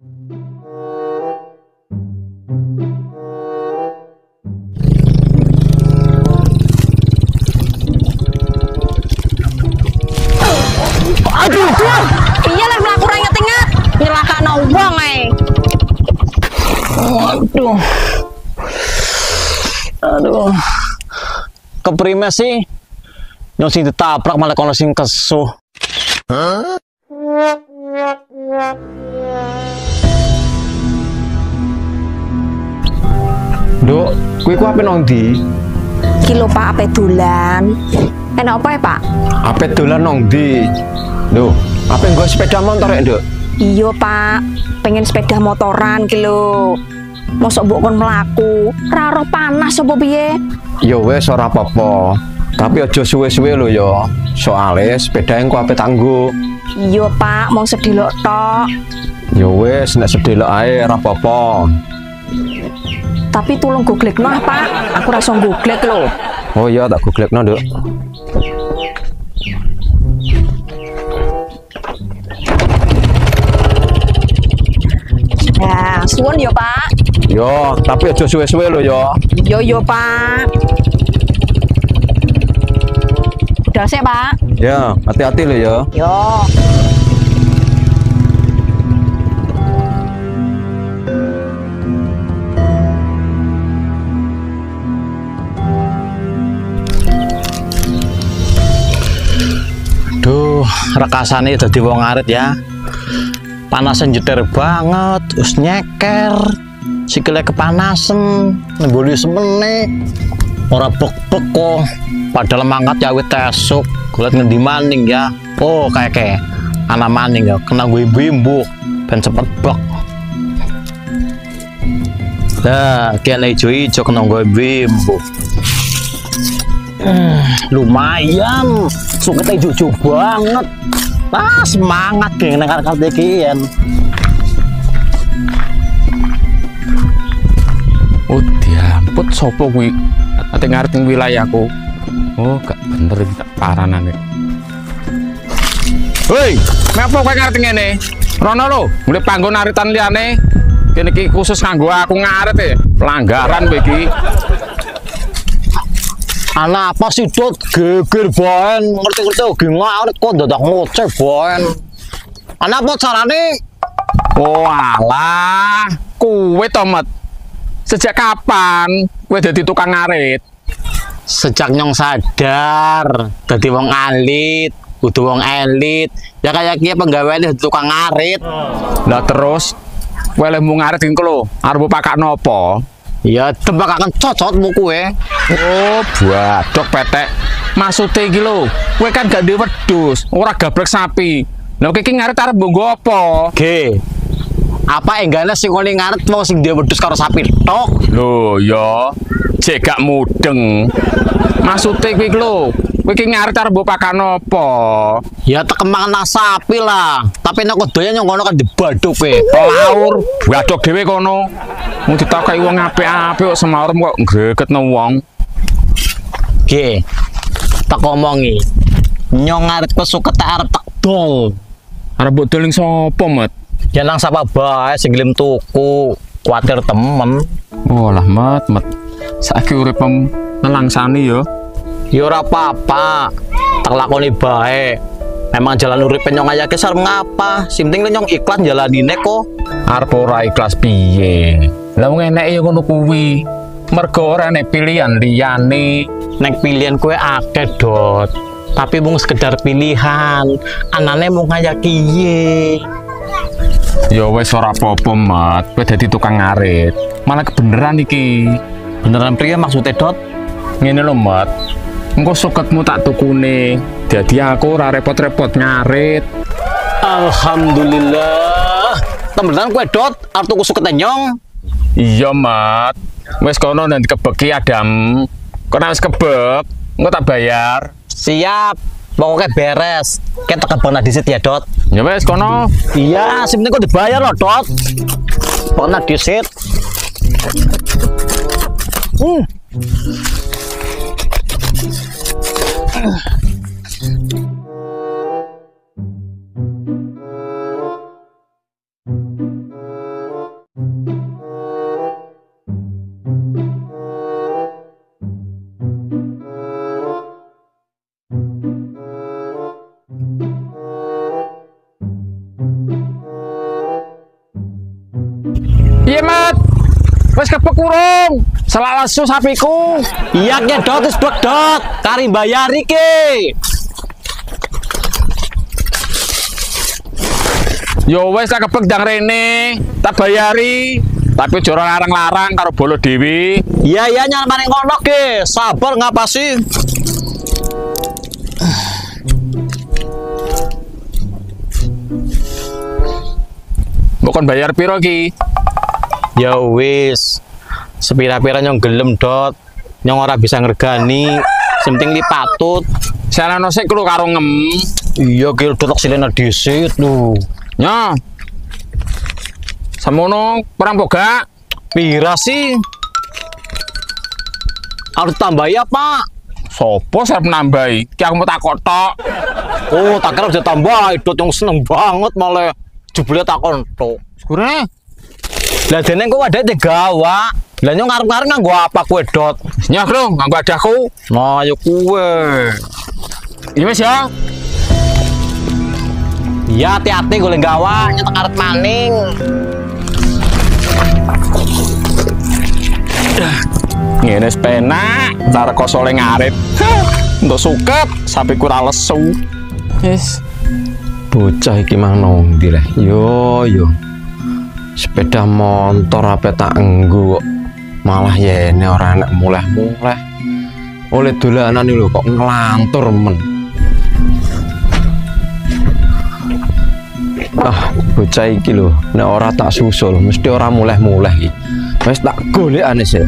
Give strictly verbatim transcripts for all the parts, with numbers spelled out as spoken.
Aduh, iya lah melaku ra inget-inget nyelakakno wong ae. Aduh. Aduh. Keprime sih? Nyong sing ditabrak malah kono sing kesuh. Hah? Duk, kuwi ku ape nang ndi? Iki lho Pak, ape dolan. Enak apa ya Pak? Ape dolan nang ndi? Lho, ape nggo sepeda motor rek, Nduk? Iya Pak, pengen sepeda motoran ki lho. Mosok mbok kon mlaku, ra ora panas apa piye? Ya wis ora apa-apa. Tapi aja suwe-suwe lho ya. Soale sepeda engko ape tanggo. Iya Pak, mau sedelok tok. Ya wis nek sedelok ae ora apa-apa. Tapi tolong googlekno ah, Pak. Aku ra iso googlek lho. Oh iya tak googlekno, Nduk. Nah, suwun ya Pak. Yo, tapi aja suwe-suwe lho ya. Yo yo Pak. Udah sih Pak. Ya, hati-hati lho ya. Yo. Duh, rekasane dadi wong arit ya. Panasan jeter banget, terus nyeker. Sikile kepanasan, nembuli semene. Ora bek-bek kok. Padahal mangkat ya wit esuk. Kulit ngendi maning ya. Oh, kayak kayak anak maning ya, kena gue bimbu ben cepet bek. Lah, kene ijo-ijo kena gue bimbu. Hmm, lumayan, suketnya jujur banget. Ah, semangat geng nang kartu kian. Oh diamput sopo kuwi ate ngarep ning wilayahku. Oh gak bener iki tak paranane. Hei, ngapa kowe ngarep ngene? Rono lho, mulai panggon aritan liyane. Kene iki khusus kanggo aku ngaret e. Pelanggaran kowe iki. Anak apa sih dot geger boen ngerti-ngerti oge ngaret kok dadak ngoceh boen. Anak apa carane? Oh alah, kowe tomet. Sejak kapan kowe dadi tukang ngarit? Sejak nyong sadar dadi wong alit, kudu wong elit. Ya kayak kiye penggaweane dadi tukang ngarit. Lah terus kowe lemu ngarit iki lho, arep pakakno apa? Ya tembak akan cocotmu kowe. Oh, badok petek. Maksude iki lho, kowe kan gak duwe wedhus, ora gabrek sapi. Lah kowe iki ngarit arep mbok apa? Ge. Apa enggane sing ngene ngaret wong sing duwe wedhus karo sapi tok? Lho ya, jek gak mudeng. Maksude kuwi lho, kowe iki ngaret arep mbok pakakno apa? Ya tekemang nang sapi lah. Tapi nek doyan nyong ngono kan dibaduk kowe. Laur, badok dhewe kono. Mung ditakoki wong apik-apik kok semarem kok gregetno wong. Ge. Tak omongi. Nyong ngaret ku suket arep tak dol. Arep mbok doling sapa, Mat? Ya nang sapa bae sing gelem tuku. Kuatir temen. Oh lah, Mat, Mat. Saiki uripem nelangsani ya. Ya ora apa-apa. Tak lakoni bae. Memang jalan uripe nyong ayake sarep ngapa? Sing penting nyong ikhlas jalanine kok. Arep ora ikhlas piye? Lah wong eneke ya ngono kuwi. Mergo ora enek pilihan liyane. Nek pilihan kue akeh dot. Tapi mung sekedar pilihan. Anane mung kaya kiye. Ya wis ora apa-apa, Mat. Kowe dadi tukang ngarit. Malah kebeneran iki. Beneran priye maksudnya dot? Ngene lho, Mat. Engko suketmu tak tukune. Dadi aku ora repot-repot ngarit. Alhamdulillah. Temenan kue dot, arep tuku suket nyong. Iya, Mat. Wis kono nanti kebeki Adam. Kok wis kebek, engko tak bayar. Siap. Pokoknya beres. Kita tekan disit ya, Dot. Ya wis kono. Iya, sing penting kok dibayar loh, Dot. Pokoknya disit. Hmm. Piye, Mat? Wis kebek urung? Selak lesu sapiku. Iya nyedot wis blek dot. Kari bayar iki. Yo wis tak kebek ndang rene, tak bayari. Tapi jora larang-larang karo bolo dewi. Iya iya nyal maring kono ge. Sabar ngapa sih? Bukan bayar piro ki? Ya wis. Sepira-pira nyong gelem dot. Nyong ora bisa ngergani. Penting dipatut. Salano sik karo karo ngem. Iya ki dot silena dhisit lho. Nya. Samono perang boga. Pira sih? Harus tambah ya, Pak. Sopo sarep nambahi? Ki aku mau takok tok. Oh, tak kira bisa tambah. Dot yang seneng banget malah jebule takon tok. Sekure. Lah dene kok ada gawa. Lah nyong ngarep-ngarep nganggo apa kowe dot? Nyah lho, nganggo adahku. Nah, ya kowe. Iya wis ya. Ya hati-hati golek gawa, nyetek arep maning. Ngene wis penak, bar kosole ngarit. Untuk suket, sapi kurang lesu. Yes. Bocah iki mang nang ndi reh? Yo yo. Sepeda motor apa tak enggo kok. Malah yene ora enak muleh-muleh. Oleh dolanan lho kok ngelantur men. Ah, bocah iki lho, nek ora tak susul mesti ora muleh-muleh iki. Wis tak golekane sih.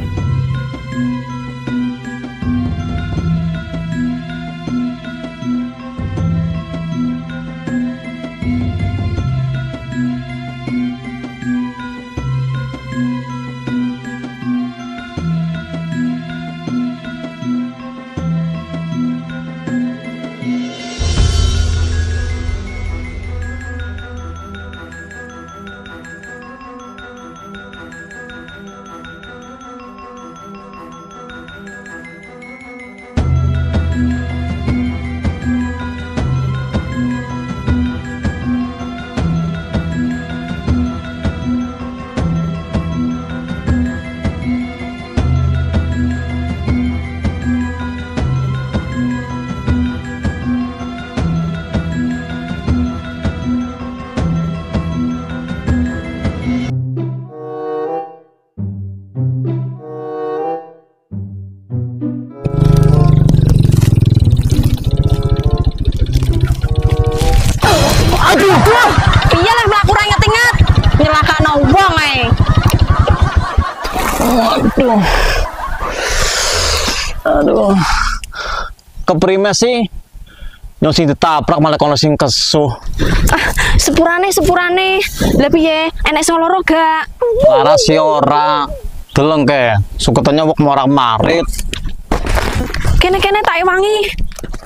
Piye lah mlaku ra inget-inget. Nyelakakno wong ae. Aduh. Aduh. Keprime sih? Nyong sing ditabrak malah kono sing kesuh. Ah, sepurane sepurane. Lah piye? Enek sing loro gak? Lara si ora. Deleng ke, suketane wong morak-marit. Kene-kene tak ewangi.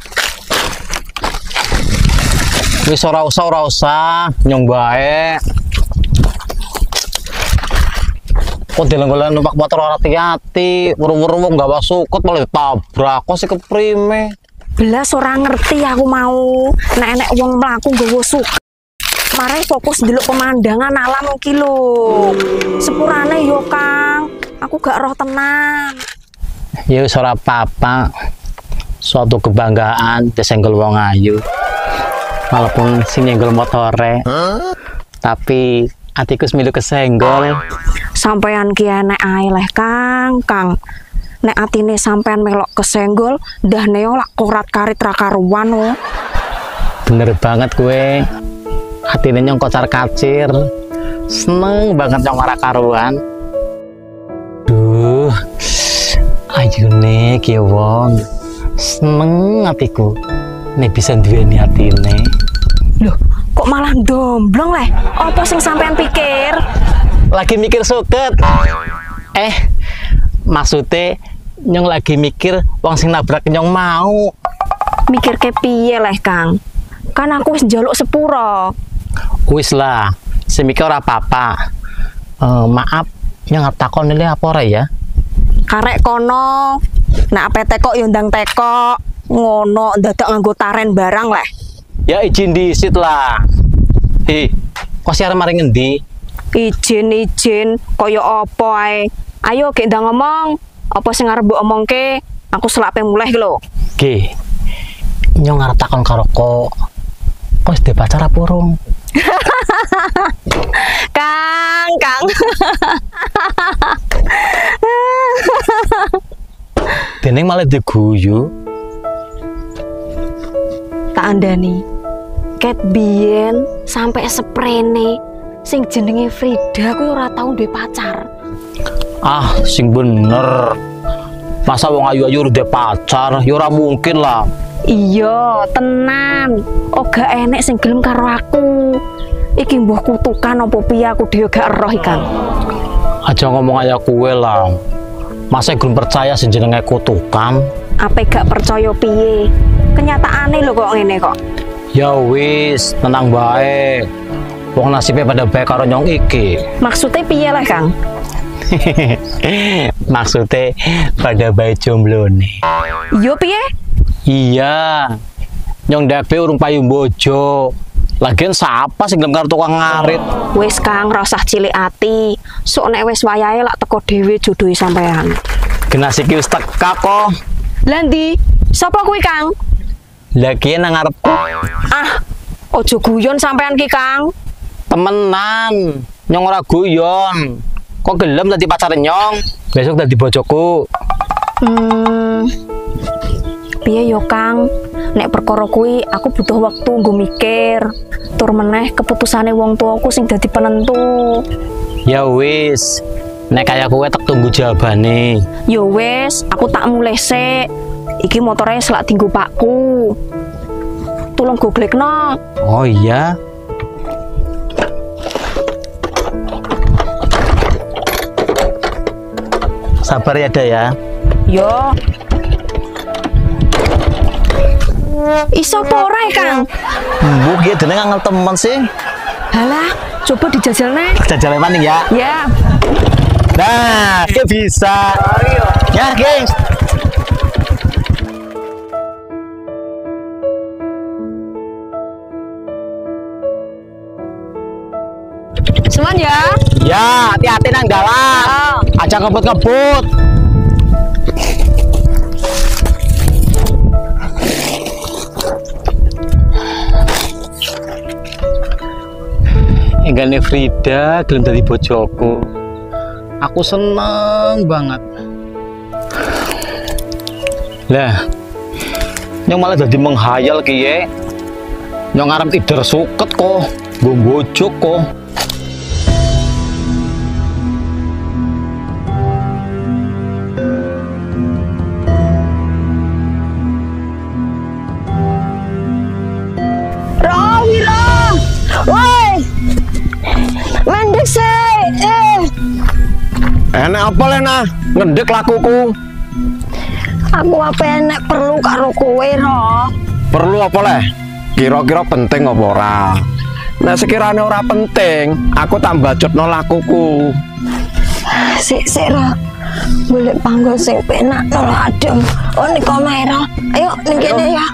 Wis ora usah ora usah, nyong bae. Kok deleng-deleng numpak motor ora hati-hati, wuru-wuru wong gawa sukut malah ditabrak. Kok sih keprime? Belas ora ngerti aku mau. Nek enek wong mlaku nggawa suk. Mare fokus ndelok pemandangan alam iki lho. Sepurane yo, Kang. Aku gak roh tenan. Ya wis ora apa-apa. Suatu kebanggaan disenggol wong ayu. Walaupun sing nyenggol motore. Huh? Tapi atiku semilu kesenggol. Sampean ki enek ae leh, Kang. Kang. Nek atine sampean melok kesenggol, ndah neo lak korat karit ra karuan oh. Bener banget gue. Atine nyong kocar-kacir. Seneng banget nyong ora karuan. Duh. Ayune ki wong. Seneng atiku. Nek bisa duweni atine. Loh, kok malah domblong leh? Apa sing sampean pikir? Lagi mikir suket. Eh, maksudnya nyong lagi mikir wong sing nabrak nyong mau. Mikir ke piye leh, Kang? Kan aku wis njaluk sepuro. Wis lah, semikir ora apa-apa. Uh, maaf, nyong takon nilai apa ora ya? Karek kono. Nek ape tekok yo ndang tekok. Ngono dadak nganggo taren barang leh. Ya izin disit lah. Hi, kok siar mari ngendi? Izin-izin kaya apa ae. Ayo gek ndang ngomong. Apa sing arep mbok omongke? Aku selape mulai iki lho. Ki. Nyong arep takon karo kok. Kok wis duwe pacar apa urung? Kang, Kang. Dene malah diguyu. Tak andani. Ket biyen sampai seprene sing jenenge Frida kuwi ora tau duwe pacar. Ah, sing bener. Masa wong ayu-ayu udah pacar, ya ora mungkin lah. Iya, tenan. Oga enek sing gelem karo aku. Iki mbuh kutukan apa piye aku dhewe gak eroh ikan. Aja ngomong aya kuwe lah. Masa gelem percaya sing jenenge kutukan? Apa gak percaya piye? Kenyataane lho kok ngene kok. Ya wis, tenang bae. Wong nasibnya pada baik karo nyong iki. Maksudnya piye lah, Kang? Maksudnya pada baik jomblo nih. Iya piye? Iya. Nyong dewe urung payu bojo. Lagian siapa sing gelem karo tukang ngarit? Wis Kang, ora usah cilik ati. Sok nek wis wayahe lak teko dhewe jodohi sampean. Genas iki wis teka kok. Lah ndi? Sapa kuwi, Kang? Lah ki nang ngarepku. Ah, ojo guyon sampean ki, Kang. Temenan. Nyong ora guyon. Kok gelem dadi pacar nyong? Besok dadi bojoku. Hmm. Piye yo, Kang? Nek perkara kuwi aku butuh waktu nggo mikir. Tur meneh keputusane wong tuaku sing dadi penentu. Ya wis. Nek kaya kowe tak tunggu jawabane. Yo wis, aku tak mulai sik. Iki motore selak dinggo pakku. Tolong goglekno. Oh iya. Sabar ya, Da ya. Yo. Iso apa ora, Kang? Mbok ya dene ngangel temen sih. Halah, coba dijajalne. Jajal maning ya. Ya. Nah, ke bisa. Ya, guys. Seman ya. Ya, hati-hati nang dalan. Aja ngebut-ngebut. Enggaknya Frida gelem dadi bojoku. Aku seneng banget. Lah, nyong malah jadi menghayal kiye. Nyong arep tidur suket kok, nggo bojok kok. Enak apa Lena? Ngendek lakuku. Aku apa enek perlu karo kowe, Ro? Perlu apa leh? Kira-kira penting apa ora? Nah sekiranya ora penting, aku tak bacotno lakuku. Sik sik, Ro. Golek panggon sing penak to adem. Oh ning omahe, Ro. Ayo ning kene ya.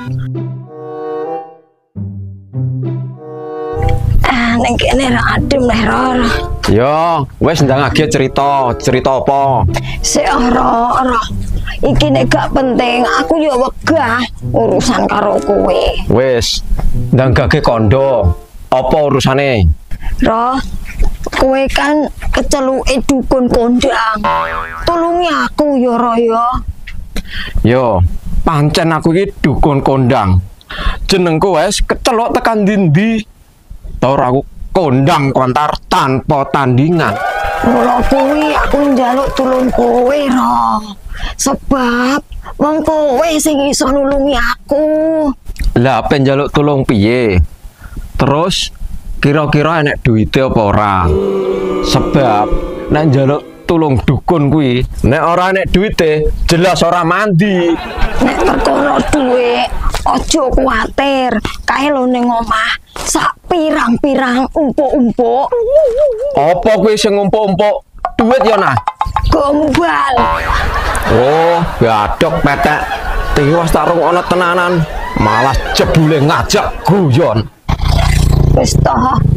Ah, ning kene Ro adem leh, Ro. Yo, wes ndang lagi cerita, cerita apa? Sik ora, ora. Iki nek gak penting, aku yo wegah urusan karo kowe. Wes, ndang gage kondo. Apa urusane? Roh, kowe kan keceluke dukun kondang. Tulungi aku yo, Ro yo. Yo, pancen aku iki dukun kondang. Jenengku wes keceluk tekan ndi-ndi. Tau ora aku kondang kontar tanpa tandingan. Mula kuwi aku njaluk tulung kowe, Ro. Sebab wong kowe sing iso nulungi aku. Lah apa njaluk tulung piye? Terus kira-kira enek duite apa ora? Sebab nek njaluk tulung dukun kuwi, nek ora enek duite jelas ora mandi. Nek perkara duwe aja kuwatir. Kae lho ning omah sak pirang-pirang umpuk-umpuk. Apa kuwi sing umpuk-umpuk? Duit ya nah. Gombal. Oh, gadok petek. Tiwas tak rung ana tenanan, malah jebule ngajak guyon. Wis toh,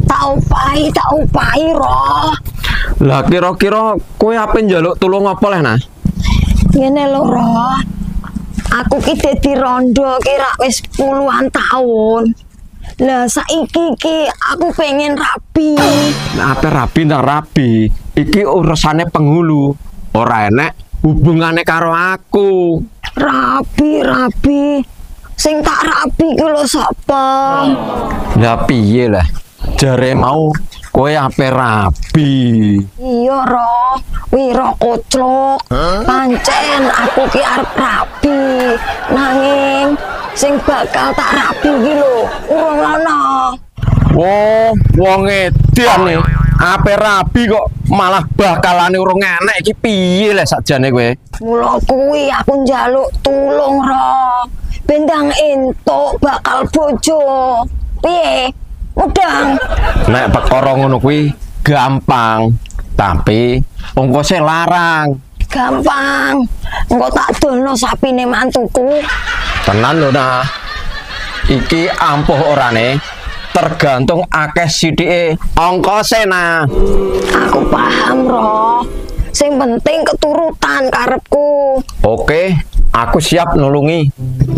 Tak upahi, tak upahi roh. Lah kira-kira kowe ape njaluk tulung apa leh nah? Ngene lho roh. Aku ki dadi rondo kira wis puluhan tahun. Lah saiki ki aku pengen rabi. Nah, ape rabi nang rabi? Iki urusane penghulu. Ora enek hubungane karo aku. Rabi, rabi. Sing tak rabi ki lho sapa? Lah piye lah? Jare mau kowe ape rabi? Iya roh, wiro koclok. Pancen aku ki arep rabi. Nanging sing bakal tak rabi ki lho urung ana. Wo, wong edan nih. Ape rabi kok malah bakalane urung enek iki piye lah sakjane kowe? Mula kuwi aku njaluk tulung roh. Bendang entuk bakal bojo. Piye? Mudang. Nek perkara ngono kuwi gampang, tapi ongkose larang. Gampang. Engko tak dolno sapine mantuku. Tenan lho nah. Iki ampuh orane tergantung akeh sithike ongkose nah. Aku paham roh. Sing penting keturutan karepku. Oke, aku siap nulungi.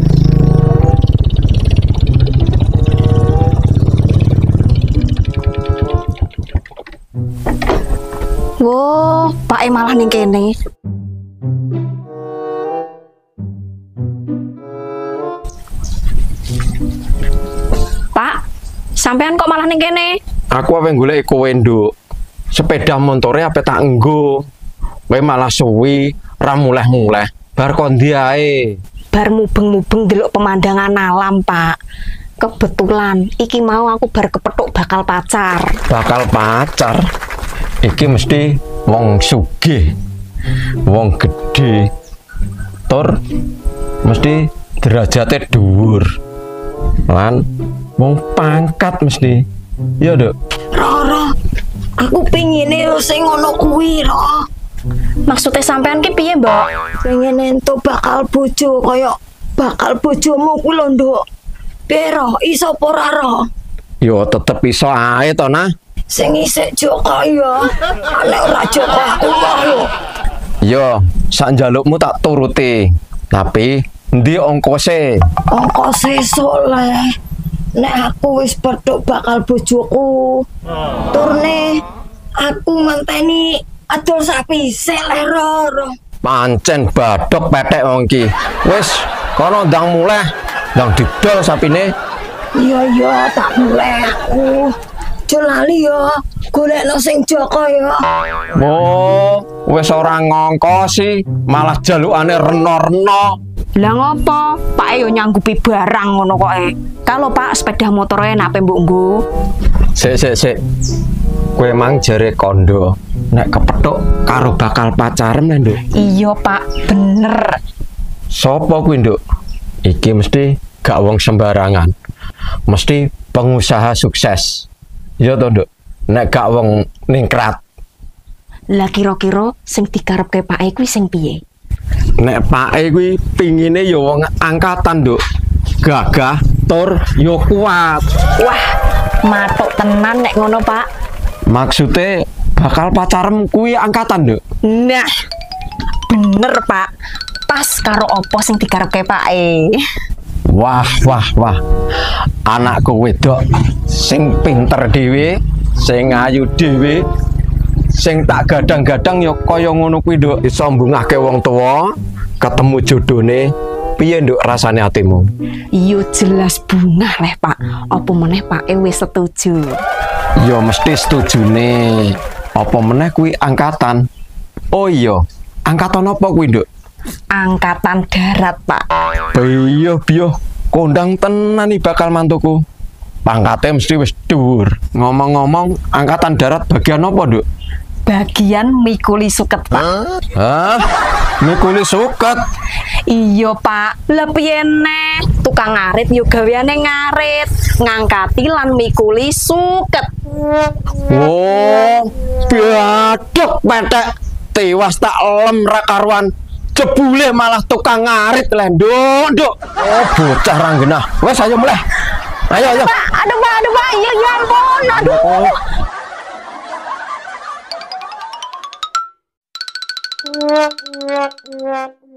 Wo, Pak E malah ning kene. Pak, sampean kok malah ning kene? Aku ape golek kowe nduk. Sepeda montore ape tak enggo. Kowe malah suwi ra muleh-muleh. Bar kondi ae. Bar mubeng-mubeng delok pemandangan alam, Pak. Kebetulan iki mau aku bar kepethuk bakal pacar. Bakal pacar. Iki mesti wong sugih, wong gedhe, tur mesti derajate dhuwur, lan wong pangkat mesti. Ya Duk. Roro, aku pingine yo sing ngono kuwi, Ro. Maksudnya sampean ki piye, Mbak? Pengen entuk bakal bojo kaya bakal bojomu kuwi lho, Nduk. Pero iso apa ora, Ro? Yo tetep iso ae to nah. Sing isik Joko ya. Nek ora Joko aku wae. Yo, sak njalukmu tak turuti. Tapi endi ongkose? Ongkose soleh. Nek aku wis pedhok bakal bojoku. Turne aku ngenteni adol sapi seleh Roro. Pancen badhok petek wong iki. Wis, kono ndang muleh, ndang didol sapine. Iya iya tak mulai aku. Jolali ya, golekno sing Joko ya. Oh, wis ora ngongkosi, malah jalukane reno-reno. Lah ngopo? Pak yo nyanggupi barang ngono kok e. Kalau Pak sepeda motor enak pe mbok nggo. Sik sik sik. Kowe mang jare kondo nek kepethuk karo bakal pacarem lho, Nduk. Iya, Pak, bener. Sopo kuwi, Nduk? Iki mesti gak wong sembarangan. Mesti pengusaha sukses. Ya to, Nduk. Nek gak wong ningkrat. Lah kira-kira sing dikarepke Pak E kuwi sing piye? Nek Pak E kuwi pingine ya wong angkatan, Nduk. Gagah tur ya kuat. Wah, matuk tenan nek ngono, Pak. Maksude bakal pacarem kuwi angkatan, Nduk. Nah, bener, Pak. Pas karo opo sing dikarepke Pak E. Wah, wah, wah. Anakku wedok sing pinter dhewe, sing ayu dhewe, sing tak gadang-gadang ya kaya ngono kuwi, Nduk. Disombongake wong tuwa, ketemu jodone. Piye, Nduk, rasane atimu? Yo jelas bungah leh, Pak. Apa meneh Pak E wis setuju? Ya mesti setujune. Apa meneh kuwi angkatan? Oh iya, angkatan apa kuwi, Nduk? Angkatan darat, Pak. Iya, biyo. Kondang tenan iki bakal mantuku. Pangkate mesti wis dhuwur. Ngomong-ngomong, angkatan darat bagian apa, Nduk? Bagian mikuli suket, Pak. Hah? Mikuli suket? Iya, Pak. Lah piye neh? Tukang ngarit yo gaweane ngarit, ngangkati lan mikuli suket. Oh, biadok petek. Tiwas tak lem ra karuan. Jebule malah tukang ngarit leh, Nduk, Nduk. Oh, bocah ra genah. Wes ayo mulai. Ayo, ayo. Pak, Aduh, Pak, aduh, Pak. Ya, ya ampun. Aduh.